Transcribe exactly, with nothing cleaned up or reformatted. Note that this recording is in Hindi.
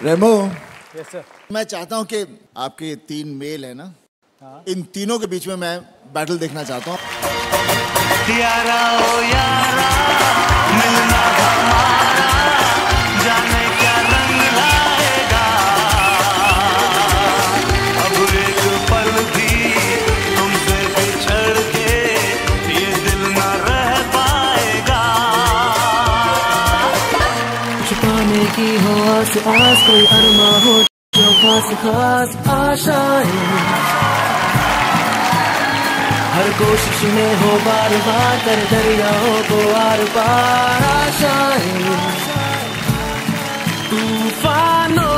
रेमो, यस सर। मैं चाहता हूं कि आपके ये तीन मेल है ना, हाँ? इन तीनों के बीच में मैं बैटल देखना चाहता हूं। यारा ओ यारा, मिलना हमारा, जाने क्या रंग लाएगा। अब एक पल भी तुमसे बिछड़ के ये दिल न रह पाएगा। छुपाने की हो आस आस, कोई अरमा हो जो खास खास आशाएं, हर कोशिश में हो बार बार कर दरियाओं को आर पार आशाएं, तूफानों